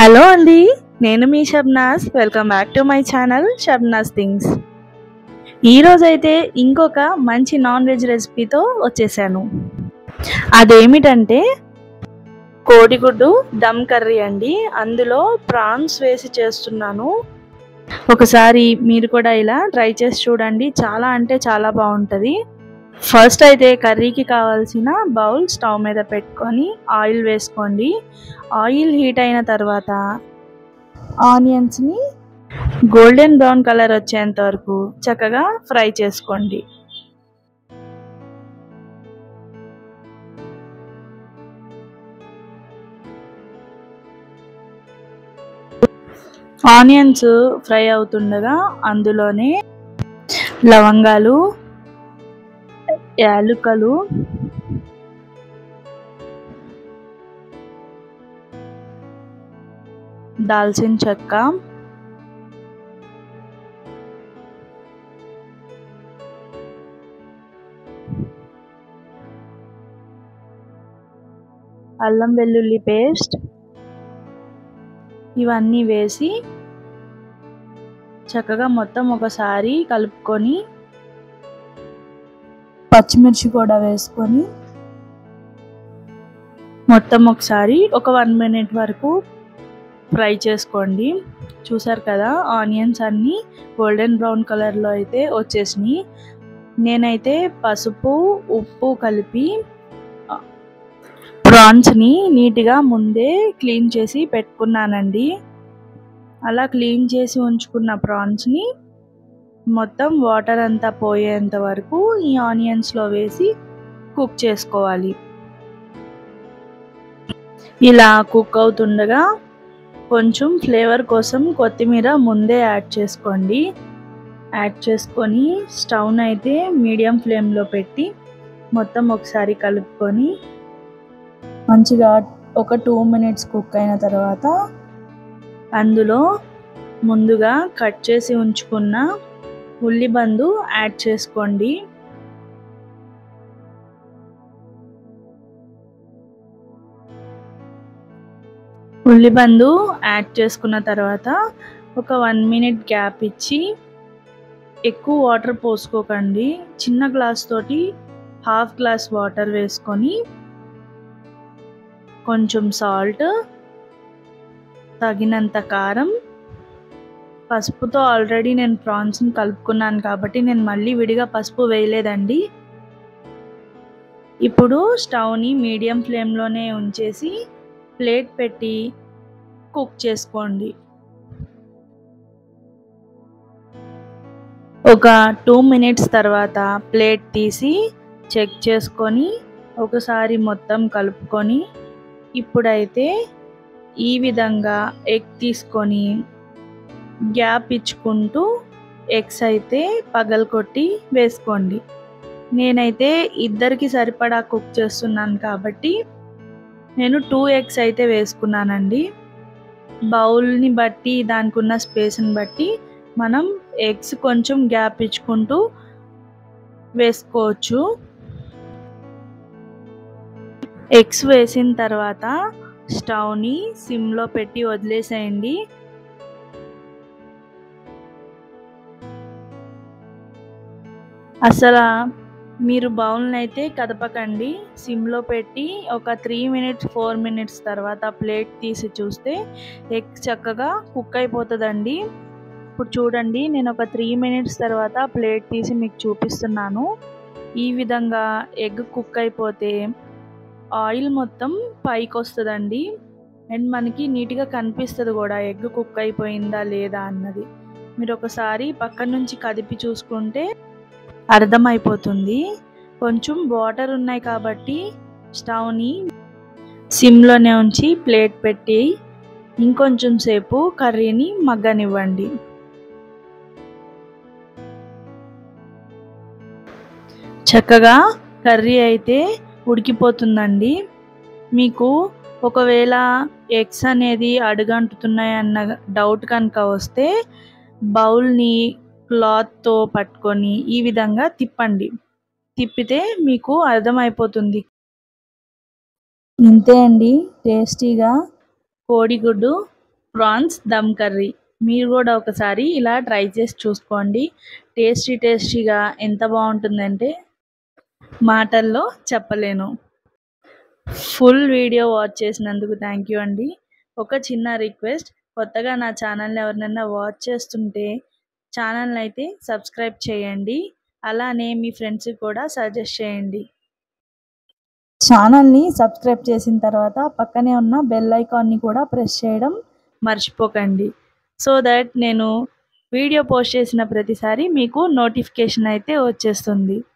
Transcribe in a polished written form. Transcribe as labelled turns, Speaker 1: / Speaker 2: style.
Speaker 1: Hello అండి, నేను మీ Shabnas. Welcome back to my channel Shabnas things. ఈరోజైతే ఇంకొక మంచి నాన్ వెజ్ రెసిపీతో వచ్చేసాను. అదేమిటంటే కోడిగుడ్డు దమ్ కర్రీ అండి. అందులో ప్రాన్స్ వేసి చేస్తున్నాను. ఒకసారి మీరు కూడా ఇలా ట్రై చేసి చూడండి. చాలా అంటే చాలా బాగుంటుంది. ఫస్ట్ అయితే కర్రీకి కావాల్సిన బౌల్ స్టవ్ మీద పెట్టుకొని ఆయిల్ వేసుకోండి. ఆయిల్ హీట్ అయిన తర్వాత ఆనియన్స్ని గోల్డెన్ బ్రౌన్ కలర్ వచ్చేంత వరకు చక్కగా ఫ్రై చేసుకోండి. ఆనియన్స్ ఫ్రై అవుతుండగా అందులోనే లవంగాలు, యాలకులు, దాల్చిన చెక్క, అల్లం వెల్లుల్లి పేస్ట్ ఇవన్నీ వేసి చక్కగా మొత్తం ఒకసారి కలుపుకొని పచ్చిమిర్చి కూడా వేసుకొని మొత్తం ఒకసారి ఒక 1 మినిట్ వరకు ఫ్రై చేసుకోండి. చూసారు కదా, ఆనియన్స్ అన్నీ గోల్డెన్ బ్రౌన్ కలర్లో అయితే వచ్చేసినాయి. నేనైతే పసుపు, ఉప్పు కలిపి ప్రాన్స్ని నీట్గా ముందే క్లీన్ చేసి పెట్టుకున్నానండి. అలా క్లీన్ చేసి ఉంచుకున్న ప్రాన్స్ని మొత్తం వాటర్ అంతా పోయేంత వరకు ఈ ఆనియన్స్లో వేసి కుక్ చేసుకోవాలి. ఇలా కుక్ అవుతుండగా కొంచెం ఫ్లేవర్ కోసం కొత్తిమీర ముందే యాడ్ చేసుకోండి. యాడ్ చేసుకొని స్టవ్ని అయితే మీడియం ఫ్లేమ్లో పెట్టి మొత్తం ఒకసారి కలుపుకొని మంచిగా ఒక 2 మినిట్స్ కుక్ అయిన తర్వాత అందులో ముందుగా కట్ చేసి ఉంచుకున్న ఉల్లిబందు యాడ్ చేసుకోండి. ఉల్లిబందు యాడ్ చేసుకున్న తర్వాత ఒక 1 మినిట్ గ్యాప్ ఇచ్చి, ఎక్కువ వాటర్ పోసుకోకండి. చిన్న గ్లాస్ తోటి హాఫ్ గ్లాస్ వాటర్ వేసుకొని కొంచెం సాల్ట్, తగినంత కారం, పసుపుతో ఆల్రెడీ నేను ప్రాన్స్ని కలుపుకున్నాను కాబట్టి నేను మళ్ళీ విడిగా పసుపు వేయలేదండి. ఇప్పుడు స్టవ్ని మీడియం ఫ్లేమ్లోనే ఉంచేసి ప్లేట్ పెట్టి కుక్ చేసుకోండి. ఒక 2 మినిట్స్ తర్వాత ప్లేట్ తీసి చెక్ చేసుకొని ఒకసారి మొత్తం కలుపుకొని ఇప్పుడైతే ఈ విధంగా ఎగ్ తీసుకొని గ్యాప్ ఇచ్చుకుంటూ ఎగ్స్ అయితే పగలగొట్టి వేసుకోండి. నేనైతే ఇద్దరికి సరిపడా కుక్ చేస్తున్నాను కాబట్టి నేను 2 ఎగ్స్ అయితే వేసుకున్నానండి. బౌల్ని బట్టి దానికి ఉన్న స్పేస్ని బట్టి మనం ఎగ్స్ కొంచెం గ్యాప్ ఇచ్చుకుంటూ వేసుకోవచ్చు. ఎగ్స్ వేసిన తర్వాత స్టవ్ని సిమ్లో పెట్టి వదిలేసేయండి. అసలు మీరు బౌల్ని అయితే కదపకండి. సిమ్లో పెట్టి ఒక 3 మినిట్స్ 4 మినిట్స్ తర్వాత ప్లేట్ తీసి చూస్తే ఎగ్ చక్కగా కుక్ అయిపోతుందండి. ఇప్పుడు చూడండి, నేను ఒక 3 మినిట్స్ తర్వాత ప్లేట్ తీసి మీకు చూపిస్తున్నాను. ఈ విధంగా ఎగ్ కుక్ అయిపోతే ఆయిల్ మొత్తం పైకి వస్తుందండి. అండ్ మనకి నీట్గా కనిపిస్తుంది కూడా ఎగ్ కుక్ అయిపోయిందా లేదా అన్నది. మీరు ఒకసారి పక్క నుంచి కదిపి చూసుకుంటే అర్థమైపోతుంది. కొంచెం వాటర్ ఉన్నాయి కాబట్టి స్టవ్ని సిమ్లోనే ఉంచి ప్లేట్ పెట్టి ఇంకొంచెం సేపు కర్రీని మగ్గనివ్వండి. చక్కగా కర్రీ అయితే ఉడికిపోతుందండి. మీకు ఒకవేళ ఎగ్స్ అనేది అడుగంటుతున్నాయన్న డౌట్ కనుక వస్తే బౌల్ని క్లాత్తో పట్టుకొని ఈ విధంగా తిప్పండి. తిప్పితే మీకు అర్థమైపోతుంది. ఇంతే అండి, టేస్టీగా కోడిగుడ్డు ప్రాన్స్ దమ్ కర్రీ. మీరు కూడా ఒకసారి ఇలా ట్రై చేసి చూసుకోండి. టేస్టీగా ఎంత బాగుంటుందంటే మాటల్లో చెప్పలేను. ఫుల్ వీడియో వాచ్ చేసినందుకు థ్యాంక్ యూ అండి. ఒక చిన్న రిక్వెస్ట్, కొత్తగా నా ఛానల్ని ఎవరినైనా వాచ్ చేస్తుంటే ఛానల్ని అయితే సబ్స్క్రైబ్ చేయండి. అలానే మీ ఫ్రెండ్స్కి కూడా సజెస్ట్ చేయండి. ఛానల్ని సబ్స్క్రైబ్ చేసిన తర్వాత పక్కనే ఉన్న బెల్ ఐకాన్ని కూడా ప్రెస్ చేయడం మర్చిపోకండి. సో దట్ నేను వీడియో పోస్ట్ చేసిన ప్రతిసారి మీకు నోటిఫికేషన్ అయితే వచ్చేస్తుంది.